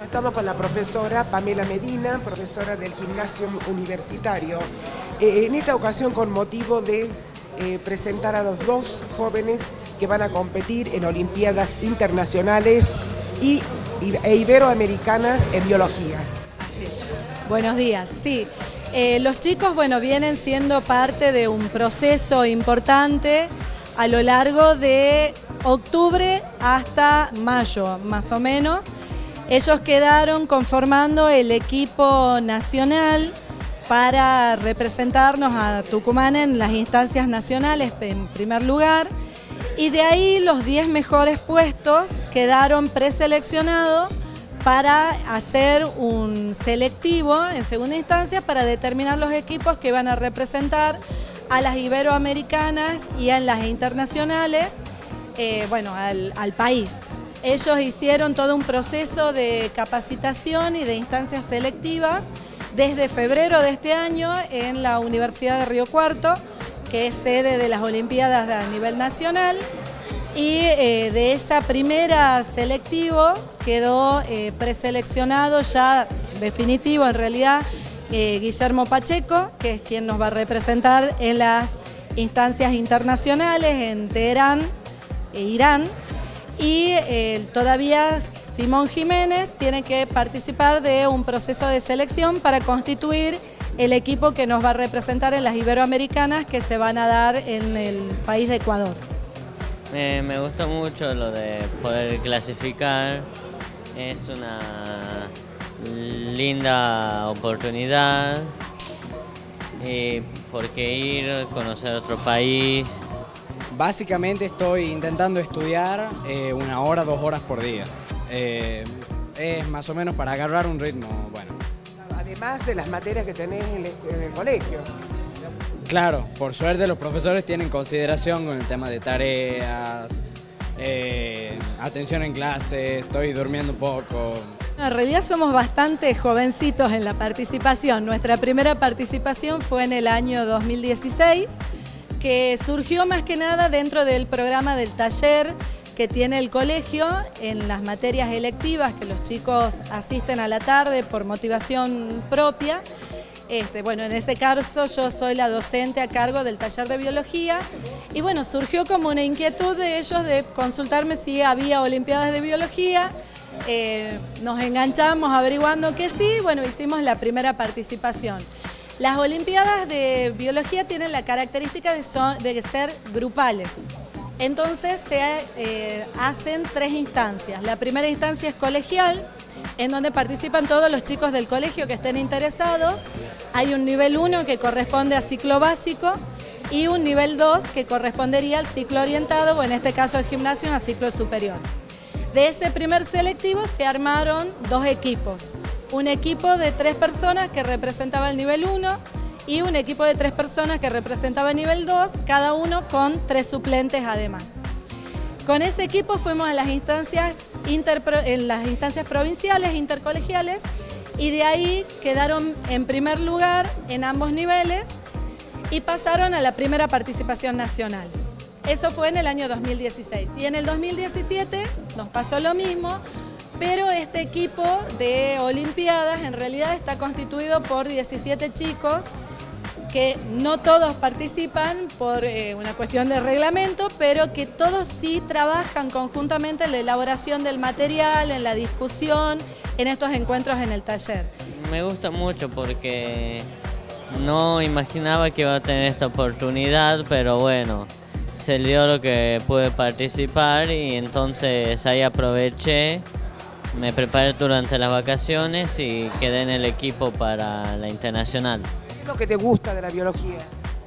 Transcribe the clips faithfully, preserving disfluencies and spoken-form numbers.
Estamos con la profesora Pamela Medina, profesora del Gimnasio Universitario. Eh, en esta ocasión con motivo de eh, presentar a los dos jóvenes que van a competir en Olimpiadas Internacionales y, e Iberoamericanas en Biología. Así es. Buenos días, sí. Eh, los chicos, bueno, vienen siendo parte de un proceso importante a lo largo de octubre hasta mayo, más o menos. Ellos quedaron conformando el equipo nacional para representarnos a Tucumán en las instancias nacionales en primer lugar, y de ahí los diez mejores puestos quedaron preseleccionados para hacer un selectivo en segunda instancia para determinar los equipos que van a representar a las iberoamericanas y a las internacionales, eh, bueno, al, al país. Ellos hicieron todo un proceso de capacitación y de instancias selectivas desde febrero de este año en la Universidad de Río Cuarto, que es sede de las Olimpiadas a nivel nacional, y eh, de esa primera selectivo quedó eh, preseleccionado ya definitivo en realidad eh, Guillermo Pacheco, que es quien nos va a representar en las instancias internacionales en Teherán e Irán. Y eh, todavía Simón Jiménez tiene que participar de un proceso de selección para constituir el equipo que nos va a representar en las iberoamericanas que se van a dar en el país de Ecuador. Me, me gustó mucho lo de poder clasificar, es una linda oportunidad, y porque ir, conocer otro país. Básicamente estoy intentando estudiar eh, una hora, dos horas por día. Eh, es más o menos para agarrar un ritmo bueno. Además de las materias que tenés en el, en el colegio. Claro, por suerte los profesores tienen consideración con el tema de tareas, eh, atención en clase, estoy durmiendo poco. En realidad somos bastante jovencitos en la participación. Nuestra primera participación fue en el año dos mil dieciséis. Que surgió más que nada dentro del programa del taller que tiene el colegio en las materias electivas que los chicos asisten a la tarde por motivación propia. Este, bueno, en ese caso yo soy la docente a cargo del taller de biología y bueno, surgió como una inquietud de ellos de consultarme si había olimpiadas de biología. Eh, nos enganchamos averiguando que sí, bueno, hicimos la primera participación. Las Olimpiadas de Biología tienen la característica de, son, de ser grupales, entonces se eh, hacen tres instancias. La primera instancia es colegial, en donde participan todos los chicos del colegio que estén interesados. Hay un nivel uno que corresponde a ciclo básico y un nivel dos que correspondería al ciclo orientado, o en este caso el gimnasio, a ciclo superior. De ese primer selectivo se armaron dos equipos. Un equipo de tres personas que representaba el nivel uno y un equipo de tres personas que representaba el nivel dos, cada uno con tres suplentes además. Con ese equipo fuimos a las instancias, interpro, en las instancias provinciales, intercolegiales, y de ahí quedaron en primer lugar en ambos niveles y pasaron a la primera participación nacional. Eso fue en el año dos mil dieciséis. Y en el dos mil diecisiete nos pasó lo mismo, pero este equipo de Olimpiadas en realidad está constituido por diecisiete chicos que no todos participan por eh, una cuestión de reglamento, pero que todos sí trabajan conjuntamente en la elaboración del material, en la discusión, en estos encuentros en el taller. Me gusta mucho porque no imaginaba que iba a tener esta oportunidad, pero bueno, se dio lo que pude participar y entonces ahí aproveché. Me preparé durante las vacaciones y quedé en el equipo para la internacional. ¿Qué es lo que te gusta de la biología?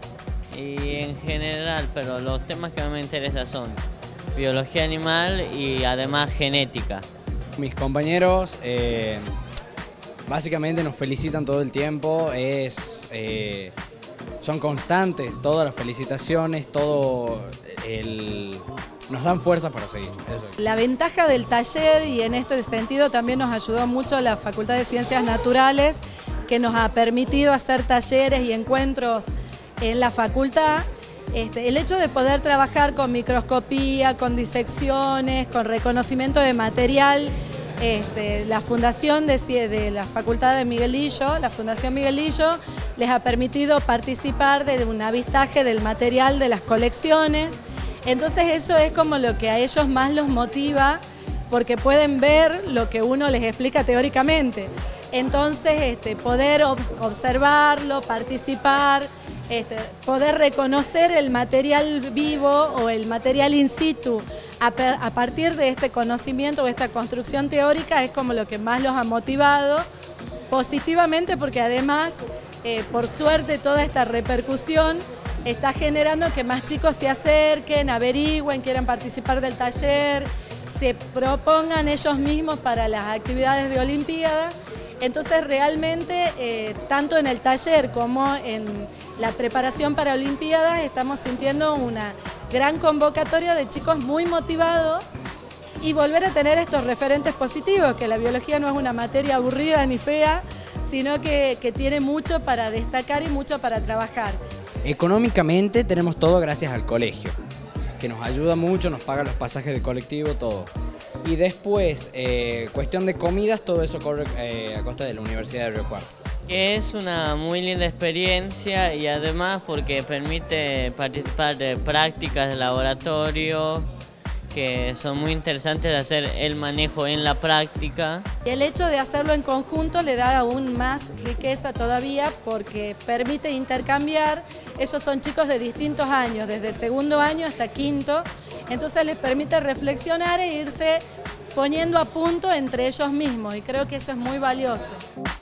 Y en general, pero los temas que más me interesan son biología animal y además genética. Mis compañeros eh, básicamente nos felicitan todo el tiempo, es, eh, son constantes todas las felicitaciones, todo el... nos dan fuerza para seguir. Eso. La ventaja del taller, y en este sentido también nos ayudó mucho la Facultad de Ciencias Naturales, que nos ha permitido hacer talleres y encuentros en la facultad. Este, el hecho de poder trabajar con microscopía, con disecciones, con reconocimiento de material, Este, la Fundación de, de la Facultad de Miguelillo, la Fundación Miguelillo, les ha permitido participar de un avistaje del material de las colecciones. Entonces eso es como lo que a ellos más los motiva, porque pueden ver lo que uno les explica teóricamente. Entonces este, poder observarlo, participar, este, poder reconocer el material vivo o el material in situ a, a partir de este conocimiento o esta construcción teórica es como lo que más los ha motivado positivamente, porque además, eh, por suerte, toda esta repercusión está generando que más chicos se acerquen, averigüen, quieran participar del taller, se propongan ellos mismos para las actividades de Olimpiada. Entonces realmente, eh, tanto en el taller como en la preparación para Olimpiadas, estamos sintiendo una gran convocatoria de chicos muy motivados y volver a tener estos referentes positivos, que la biología no es una materia aburrida ni fea, sino que, que tiene mucho para destacar y mucho para trabajar. Económicamente tenemos todo gracias al colegio, que nos ayuda mucho, nos paga los pasajes de colectivo, todo. Y después, eh, cuestión de comidas, todo eso corre eh, a costa de la Universidad de Río Cuarto. Es una muy linda experiencia y además porque permite participar de prácticas de laboratorio que son muy interesantes de hacer el manejo en la práctica. Y el hecho de hacerlo en conjunto le da aún más riqueza todavía porque permite intercambiar. Ellos son chicos de distintos años, desde segundo año hasta quinto, entonces les permite reflexionar e irse poniendo a punto entre ellos mismos y creo que eso es muy valioso.